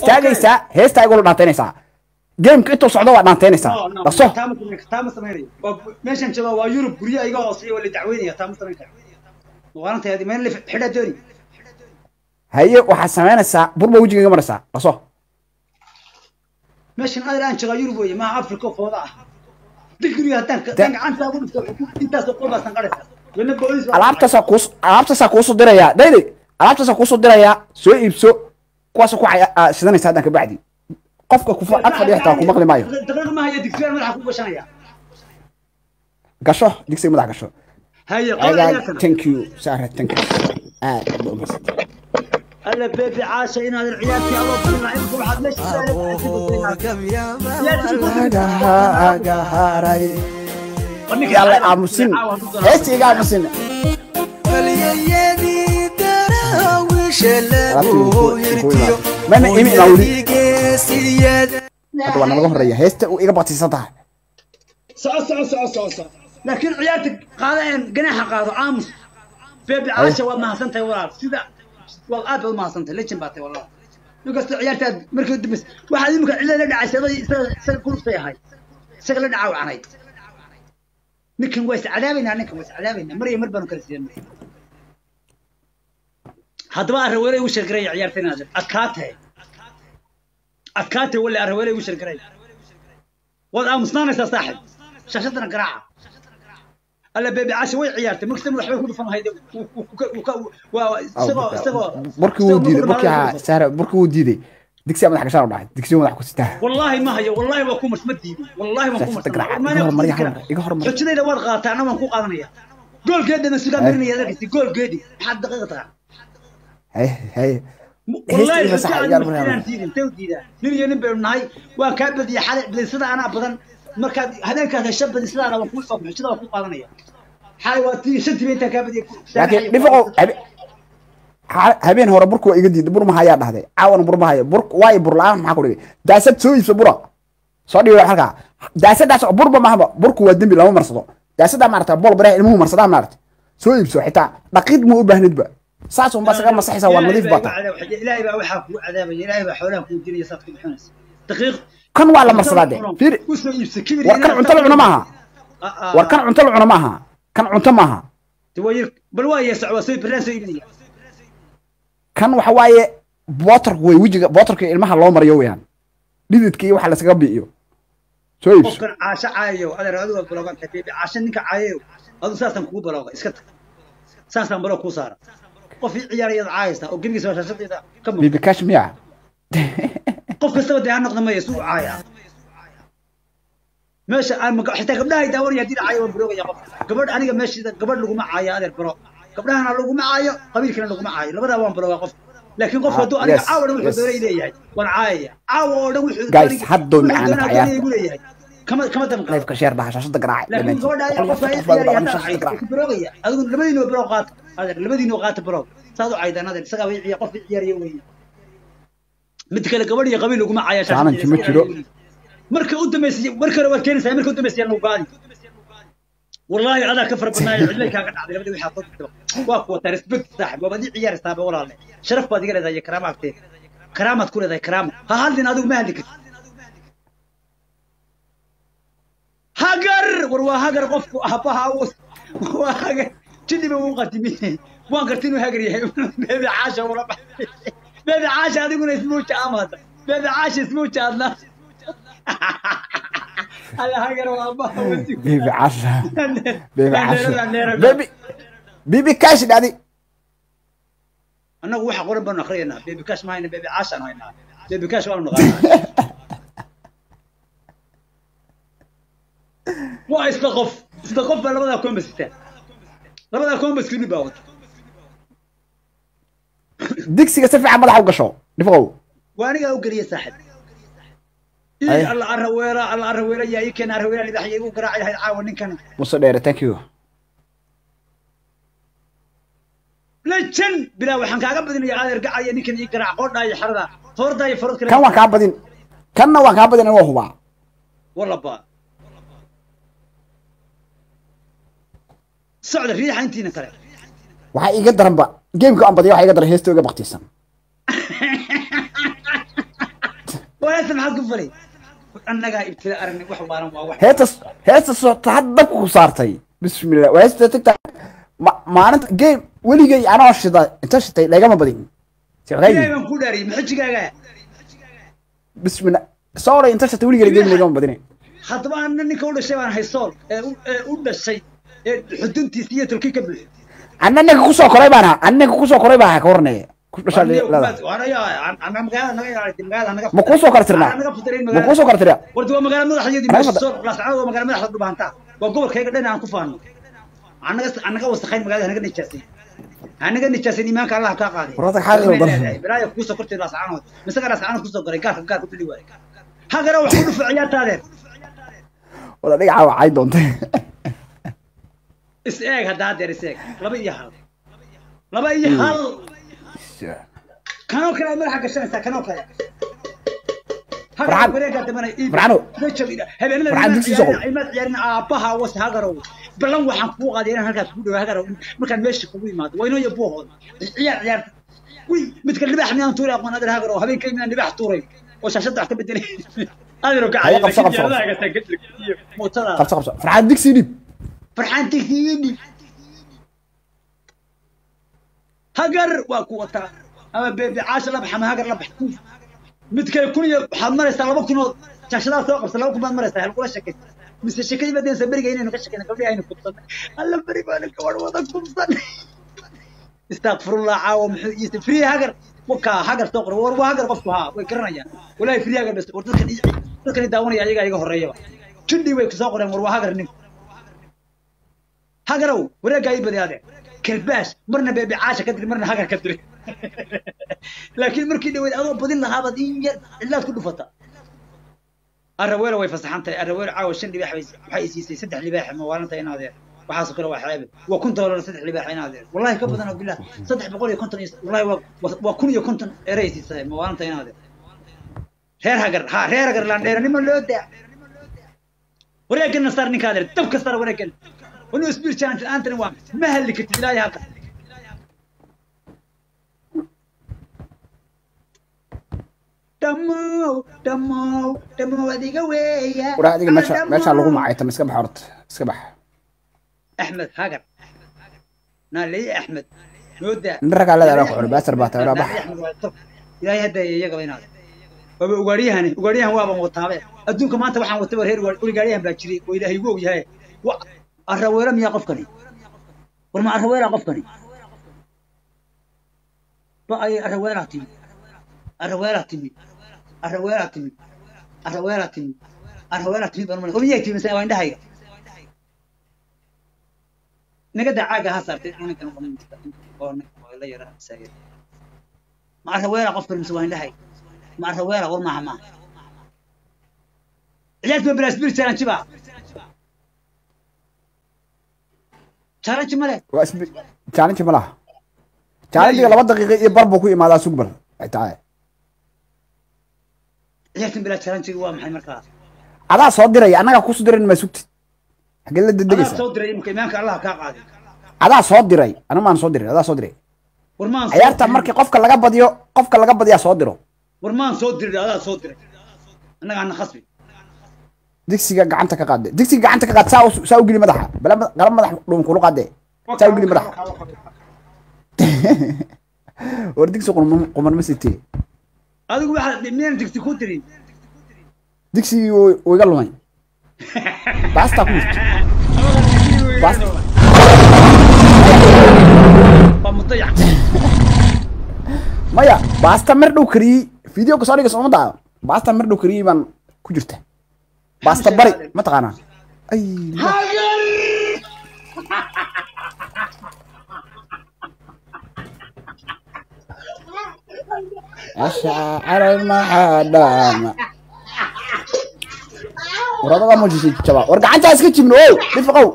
استاجيسا هيستا يقولوا دانتينيسا جيم كنتو صعدوا دانتينيسا بصو تام سميري ماشي انت waa Europe guriga iga hoosay wala dacweynaya taam sameeyay waanta hadi meel xidha dooni هي waxa sameynaysa burba wajiga maraysa bصو ماشي انا aan jooga Europe way ma Africa fooda ah digriga hadan gacanta ugu dhigto intaas oo qof san qaraysa wana booliis alaabta ku soo diraya daydi alaabta ku soo diraya soo iibso kuwaas ku sidanaysa hadan ka bacdi qofka ku faad fadhiya taa ku maqli maayo daqiiq ma haya digsiga madaxa ku gashanaya gasho digsiga madaxa gasho هيا قول thank you Sarah thank you انا بيبي عاشه هنا العيال في الله بالله عندكم واحد ليش يلا امسين ايش يا امسين ما ايمي اولي وانا لغه هريه هيست iga baqtisantahay صح لكن عيالتك قادين جناح قادو عامس بيبي عاشه وما سنتي ولا سيده والآد ما سنتي ليش باتي والله نقص عيالتك مركز دبس واحد يمكن إلا ندعي سكول فيها سكول ندعوا عناي نكن ويس عذابنا مريم مربنا كرسيين هذا بقى الرويلي وش القرية عيالتنا هذا أكاته ولا الرويلي وش القرية وضع مصنانس يا صاحب شاشتنا قراعة ألا بيبي عاش وين عيالتي مكتم وحبي كل فم هيدا بركي سهرة بركي وديدي دكسي مدح كشار وضعت دكسي مدح كستاه والله ما هي والله ما كومش مدي والله ما كومش حجني لو ضغط أنا ما كو قادنيا قول كده نسيت مني يا ذاك قول كده حد دقيقة هي والله بس أنا تودي ده نيجي نبي نهاي وكابد يا حلق بلسنا أنا أبدا مركز هذا كان الشاب بلسنا أنا وكل صبح كده وكل قادنيا حيواتي ست بيتها كابد لكن نفقوا habeen hore burku iga diiday bur ma hayaa dhahday caawan bur ma haya bur way bur la'aan maxaa ku dhigay daasad soo iibso bura soo dhigo halka daasadaas burba ma haba burku waa dambi lama marsado daasada maarta bol bare ilmuhu marsada maarta soo iibso xitaa dhaqid ma u baahnidba saas un basaga masaxisa waa nadiif bata ilaahay baa waxa ku cadaabay ilaahay baa xoolaha ku jiriya sadku bixinaysa daqiiq kan waa la marsadaade fiir war kan cunto la cuno maaha war kan cunto la cuno maaha kan cunto maaha توير بل واي سعوا سوي برنس يبني كان waxa waaye bootarku way wajiga bootarka ilmaha loo mariyo weeyaan dhididkii waxa la saga biiyo soo iibso kan caasha caayo adeer adigu blogan tabiibi caasha ninka caayo adu saasan kugu balooga iska tag saasan balo ku saara qof ciyaarayad caaysta oo gebigiisa shashadida kam bibi kashmiya qof kasta wada noqdo ma yeesu caaya meesha aan ma xitaa gabdhaha daawan yahay caayo bloga ya qof gabadh aniga meesha gabadh lagu ma caayo adeer baro gabdhahana lagu ma caayo qabiilkana lagu ma caayo labada waan bloga qof laakiin qof wadoo aniga caawa wuxuu doonay leeyahay waan caaya caawa oo dhan wuxuu guys haddo macaan caaya kama dam live ka share dhaha shashada garaac laakiin gabadha qof ay ciyaarayaan blogaya adigu labadiino blog qaat adeer labadiino qaat blog saadu caaydan adeer isaga way ciyaar qof ciyaariyo weey mid kale gabadh iyo qabiil lagu ma caayo shashada ma jiro marka u dameysay marka hore waa keenaysaa marka u dameysay lagu qaadi والله هذا كفر بناي عليك كان عادي لبدي وحاط واقوى ريسبكت صاحب وبدي عيار صاحب والله شرف بدي قال زي كرامات كرامات كل ذا كرامه ها هل هذا مهلك هاجر وروا هاجر قف هبها وهاجر جدي بمقدمين وان قرتين هاجر يا بيبي عاشه ولا بيبي عاشه هذا يقول اسمه شامات بيبي عاشه اسمه شامات على هاجر وابا بيبي عشا بيبي عشا بيبي كاش دادي انا waxa qoran baan akhriyana بيبي كاش ما هنا بيبي عشا هنا بيبي كاش waan noqon waa isqof labada kombistaan labada kombis kini baawad digsiga si fiican madaxa u gasho dhifqow waaniga u galiya saaxib الله الرويرة يا يمكن الرويرة اللي بحيي وقراعي هاي عاون كان مصدر ثانك يو لجن بلا وحن كعبدين يا غير قاعد يمكن يقرا قردا يحردا فردا يفرد كان وكعبدين كان وكعبدين هو والله با سعد الريح انتينا كره waxay iga daran ba geemka aan badiyo waxay iga daran heestooga baqtiisan ولا سمح قفلي أنا قاعد ابتلاء أرني واحد وأنا واحد هيتا صوت حد صارتي بسم الله وهيتا تكتب ما أنا جيم ولي جاي أنا أشتى أنت أشتى لا جام بدين جاي من كوداري محج جاي بسم الله صار أنت أشتى ولي جاي لا جام بدين خطبا أنني كل شيء أنا هيصول وده الشيء حدنتي سيئة تركي قبل أنا كوسو قريبا أنا كوسو قريبا كورني كوسو لا أنا يا أنا مقال ما كوسو كرتنا ما كوسو كرتنا ورد مقال مدح يدي بالصور لا سعود مقال مدح ضد بانتا وقبل كي قدنا عن كفان أنا قوس خير مقال أنا قد نجاسي أنا قد نجاسي إيمان كالله كاقادي وراتك حاجة والله برايك كوسو كرت لا سعود مسك لا سعود كوسو قري قال قلت لي وين هذا روح كله في عيال هذا ولا دي عايد أنت إسقاك هذا هذا إسقاك لبا يحل كانوا كلام ملحق الشمس كانوا كلام فرعانو فرعانو يعني أباها وسهاجروا بلون وحن فوق هذين هذا كله هاجروا مكان ماشي قوي ما وينو يبوه عيال وي متكلم بحنا أنتوا لا قناة هاجروا هذين كلمة نبح طوري وشاشة تحت بدني هذا ركع خمسة فرحان ديك سيدي فرحان ديك سيدي هاجر وقوتها أما بعاش لبح ما هاجر لبح متكلم كل حمر يستلم بكون شاشة ثوق بس لو كمان مرة يستاهل كل شكل بس الشكل بدين سبري جايين نكش كنا قبل عين كبصن الله بري بالك وضع كبصن استغفر الله عاوم فري هاجر وكا هاجر تقر وهاجر قفها ويكرنيا ولا فري هاجر بس ورتكن يداون يا هرية كندي ويك ساقر مر وهاجر نك هاجروا ولا جاي بدي هذا كلباش مرنا بعاشة كدري مرنا هاجر كدري لكن مركي دويد أضرب بدين لها بدين إلا كله فتا الرويل ويفسحنتي الرويل عاوز شندي بحيسي سدح لباح موالنتي هنا وحاسق له وحابب وكنت ولا سدح لباح هنا والله كبدنا بالله سدح بقول كنت والله وكن كنت رئيسي ساي موالنتي هنا هير هاجر لان ديرني من لو دا ولكن صار نكادر تبك صار ولكن ونو سبير كانت انت نوام ما هلكت لا يا دمو هذيك ويا وراح هذيك ماشي لغو معي تم اسكبح عرض اسكبح احمد هاجر نالي احمد نودا نرجع على ذلك عرب بس 4 ربح يا هدا يا قبينا وغاريهن وابا وطابه ادونك ما انت waxaan wata war heer warigaariyahan baa jiray oo ilaahay ugu yahay arraweera miya qofkani war ma arraweera qofkani ba ay arraweera timi baan oo miyay timi say waan dhahay naga dacaaga ha saartay ninkan oo la yara saagay ma arraweera qofkani say waan dhahay ma arraweera war ma علاج ببلاش بير ترانشي بقى ترانشي ماله واسبي ترانشي ماله ترانشي 2 دقيقة يبربو كو يمادا سوق تعال علاج ببلاش ترانشي waa maxay markaa adaa soo diray anaga ku soo dirin ma sugti xagee la degdegaysa soo diray imka imaanka Allah ka qaaday adaa soo diray ana maan soo diray adaa soo diray warmaan ciyaarta markii qofka laga badiyo soo diro warmaan soo diray adaa soo diray anaga aan khasbi digsiga gacanta ka qaad saa u geli madaxa bala qalab madax dhuum kula qaade saa u geli madaxa war digsi quman ma sitee adigu waxa meen digsi ku tirin digsi oo iga lumay basta ku basta mudaya maya basta mar dhow kari video ka soo dhigay soo madaa basta mar dhow kari baan ku jirta باستا بري ما تقانا اي هاجر أشعر المحادام ورابطة موجودة شباب ورقع عنك اسكتش منو دفقوا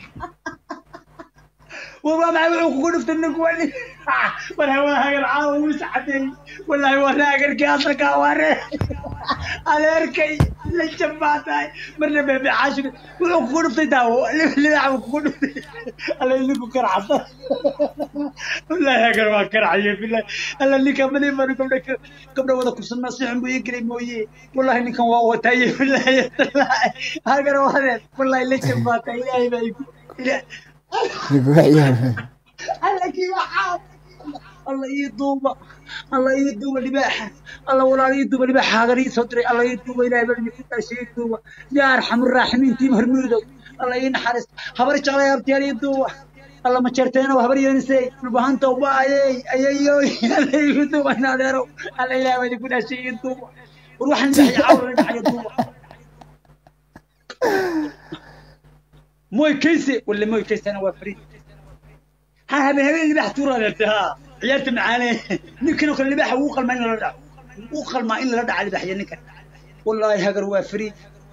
والله ما يقولوا كل في النقواني ولا هو هاجر عاوز حدي ولا هو هاجر كاسر كواري على ركي لجن باتاي مرنا بيبي عاشق وكون في داو اللي كون الله يلقوا كرعه والله يا قروا كرعيه بالله الله اللي كمل يمر قبل ودا كسنا سيحن بو يقري مويه والله اني كان وتاي بالله ها قروا هذا والله لجن باتاي الهي بايكو الله كيف حاط الله يدوبه الله يدوبه لباحه الله ولا يدوبه لباحه غري صدري الله يدوبه الى بلد كنت شيء يدوبه يا ارحم الراحمين تيم هرمودو الله ينحرس خبر جعل يا ابتي يدوبه الله ما جرتينا وخبر ينسي البهانته وباي اييو الله يدوبه انا دارو الله الى بلد كنت شيء يدوبه وروح نحي عور نحي يدوبه موي كيسي ولا موي كيسي انا وفريد ها هبين اللي بحتورة لتها عيالت معاني نمكن وكل اللي بحه وقل ما إلا لدع وقل ما إلا لدع اللي بحي نكن والله هاجر وافري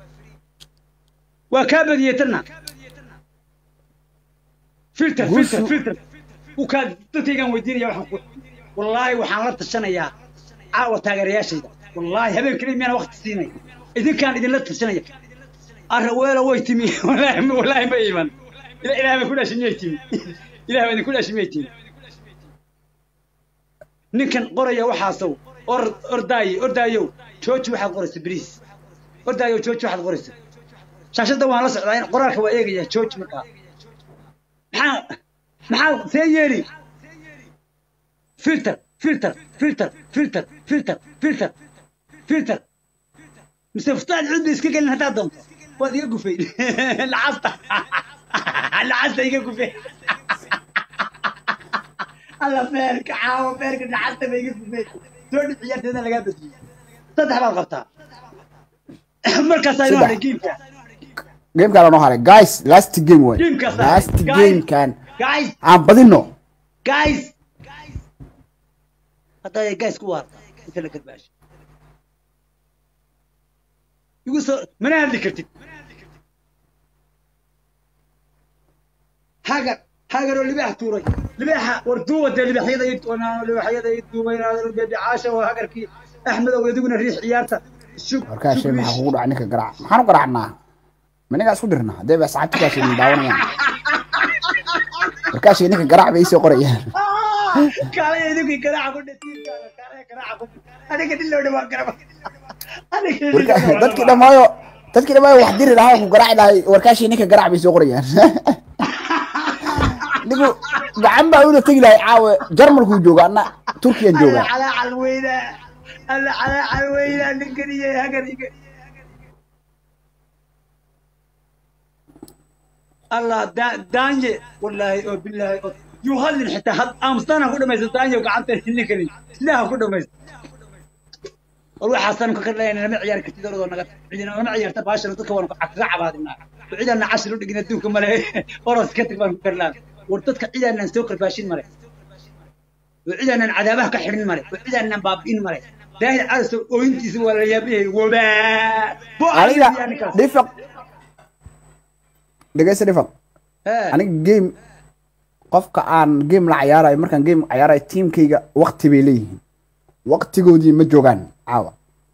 وكابد يترنا فلتر وكاد تتيجان وديني يا وحنقول والله وحنرت السنة يا عاوة تاجر يا شيء والله هبين كريم أنا وقت السنة إذا كان إذا لت السنة الرويلة ويتمي والله ما يمن إلى ما كنا شنيتي إلى ما كنا شنيتي نكن قرية وحاسو أردايو شوش واحد قرص بريس أردايو شوش واحد قرص شاشة دوان رصع العين قرارك هو إيه شوش مكان محاو سيري فلتر مستفتاد عندي اسكي قال لها تضم وادي يقفي العسل يقفي الله فارك عاو فارك العسل ما يقفي تقول عيالتي انا اللي قابلت صدح بقى غبطها مركز صايرون جيم كان نو هاري جايز لاست جيم وين لاست جيم كان جايز عم بدينو جايز هذا جايز كوار انت اللي كتباش يقول من هذا ذكرتي هاجر اللي بيح توري اللي بيح وردوه ده اللي بيحيده يدونا اللي بيحيده يدونا هذا اللي بعاشه وهاجر كي احمد ويدونا الريح عيارته شوف marka shay ma xaqu dhac ninka garaac maxaan u garaacnaa maniga isku dirnaa hadee baa saacadka shay daawanayaan marka shay ninka garaac bay soo qorayaan kale idinku garaac ku dhatiin kale garaac aniga diloo dhawaa garaac dadkii dhamaayo wax diri lahaa ku garaac lahay warkaashi ninka garaac bay soo qorayaan nigu gacan baa uu tagi lahay caawe jarmalku jooga ana turkiyan jooga ala alweyna ninkaniye hagariga الله دانجي والله بالله يهلل حتى امستانا كل ما يستانجي وقعدت نكني لا كل ما والله حسن كل انا ما عيار كتير ودنا عيدنا ما عيارت باشر dadka waan caqab hadina ciidana 10 u dhigna duunka male oros ka tag baan ku karlaan war dadka ciidana soo qarbaashin mare ciidana cadaabaha ka xirin mare ciidana baabin mare daahi arso oo intiisa wala yaabay waba aniga difaq dhageysa difaq aniga game qofka aan game la ciyaaray markaan game ciyaaray teamkayga waqti bay leeyihiin waqtigoodii ma joogaan caawa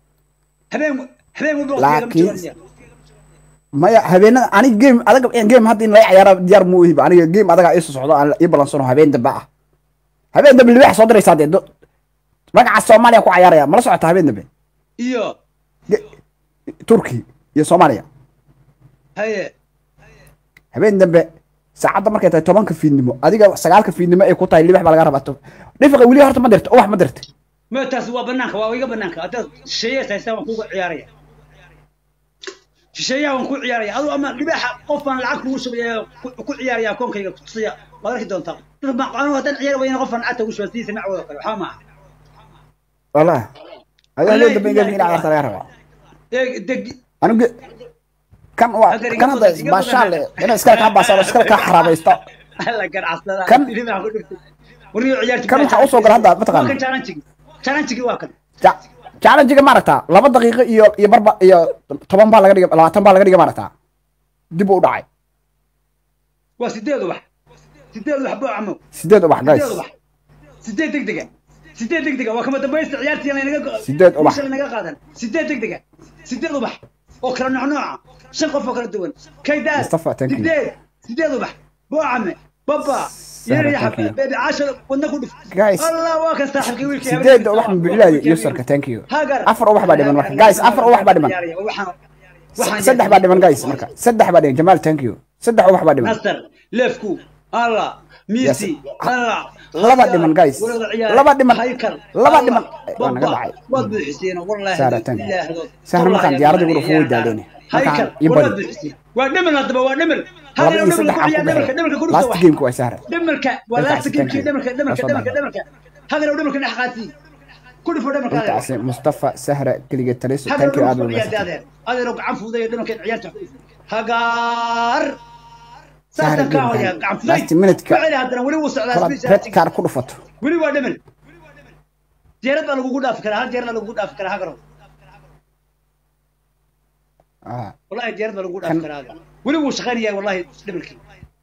laakiin maya habeenada aniga game adaga game hadda in la ciyaaro diyaar mu ihiba aniga game adaga ay soo socdo aan i balansano habeen dambe ah habeen dambe wax soo diraysaa deedo magaca Soomaaliya ku ciyaaraya ma la socota habeen dambe iyo Turki iyo Soomaaliya haye habeen dambe saacada markay tahay 10 fiidnimo adiga 9 fiidnimo ay ku tahay libax baa laga rabaa dhifaqa wali horta ma dirto wax ma dirtay ما تسوى بنانك واويga banaanka hada shayay saysan ku ciyaaraya shayay waan ku ciyaaraya adu ama libaxa qofan lacag ku shubayaa ku ciyaaraya koonkayga ku tsiya wadarki doonta ma qaano hadan ciyaar wayna qofan lacag ku shubay sima wada kale waxa ma والله هذا اللي دبي يجي على ترى ربا انا كان هذا ما شاء الله انا اسكا كان باص اسكا حرابيستا هلا كان عصلا كان وريو عيارتي كان waxa u soo garan hada mataqaan challenge waa kan challenge ma aragtaa 2 daqiiqo iyo barba iyo 10 baa laga dhigay 20 baa laga dhigay ma aragtaa dib u dhacay waa 8 wax baa amo 8 wax guys 8 degdega waa kama dambaysta ciyaartii naga 8 wax naga qaadan 8 degdega 8 wax oo kala noocnooca 5 qof oo kala duwan kaydaas Mustafa, thank you. sideed ubax boocame baba Sahra, يا thank you. حبيبي بيبي 10 ودنا كله Guys, الله واكن صاحبك ويلك sideed wax ma buuxlaadi yusarka, thank you. هاجر Afar wax baa dhiman marka. Guys, afar wax baa dhiman. Saddex baa dhiman guys marka. Saddex baa dhiman. Jamal, thank you. Saddex wax baa dhiman. نصر ليفكو الله ميسي الله Laba dhiman guys. Laba dhiman. Laba dhiman. Waa naga dhacay. واد حسين والله Sahra, thank you. Sahra markaan diyaaradda ugu dhufo way daaleenay. Markaan ii bari. ودمر هذا ودمر Laba iyo saddex aan ku baxay. Last game ku waa Sahra. دمرك ولا تسكين دمرك هذا لو دمرك نحقاتي كل فوق دمرك هذا Intaasi Mustafa, Sahra, kaliya taliso. Thank you aad u mahadsan. هذا لو عفو ذي دمرك عيالته هاجر Sahra, ساعتك يا عفو last minute ka. فعلي هذا ولي وصل على Kala سبيس red card ku dhufato. ولي ودمر جيرد لو قود افكر هل جيرد لو قود افكر هاجر والله جيرد لو قود افكر هذا ولي وش غني والله دمرك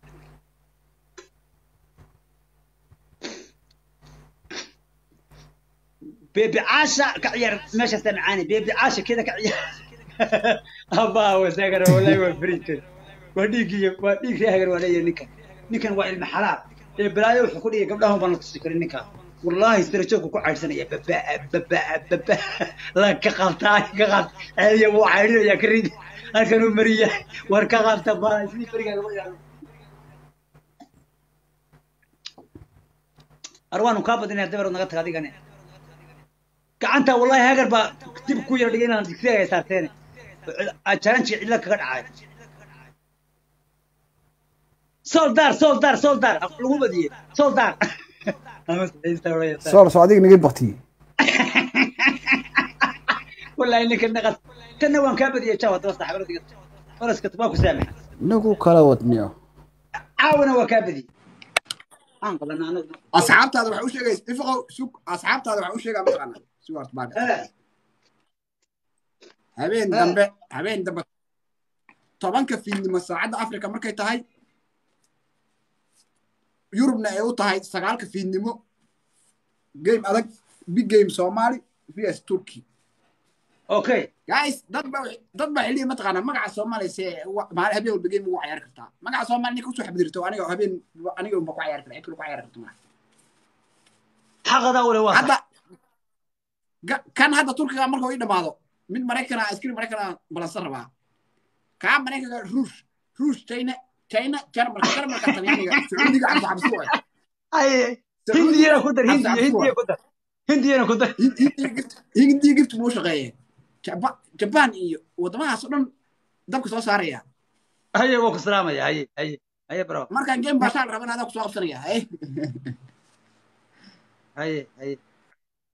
بيبي عاشا كعير ماشي سمعاني بيبي عاشا كذا كعير أبا وساكر والله وفريت وديك يا هجر ولا نكن وعي المحلات بلاي وحكولي قبلهم بنتصكر نكا والله استرجوك كعيرسنا يا بابا لا كقلتاي كقلت يا ابو عيري يا كريد كانوا مريا وركا قلت با سي فريقا أروان كابد إني أدبر ونقطع هذه كني كعنتا والله هاجر با كتب كوير لقينا نسكتها يا سارتين أشانش إلا كقد عاد سولدار أقلبه بديه سولدار Sool soo adiga naga baqtiyey. والله إنك النقص كنا وان كابد يا شاوة توصل حبرتك ورس كتباك سامح Nagu kala wadniyo. عاونا وكابدي أنقل أنا Asxaabtaada waxa u sheegay ifaqo sug asxaabtaada waxa u sheegay mataqaana. Suwaart baa. Habeen dambe 10ka fiidnimo saacada Afrika markay tahay Yurubna ay u tahay 9ka fiidnimo game adag big game Somali vs Turkey. أوكي guys dad ba xilliga mataqaana magaca Soomaali maal habeen walba game ugu ciyaar kartaa magaca Soomaali ninka soo xabdirto aniga uma ku ciyaar karaa ku ciyaar kartaa حق هذا ولا واحد hadda kan hadda Turkiga markuu ay dhamaado mid Mareykan askari Mareykan balansan rabaa ka Mareykan Ruush China Jarmal Talyaaniga Sacuudiga aan xabsuuay أي هندي أنا كدر هندي جبت مو شقيه جبان iyo wadamahaas dhan dabka soo saaraya هيا وك سلام يا هيا برو markaan game bashaan rabana ku soo qabsanaya هيا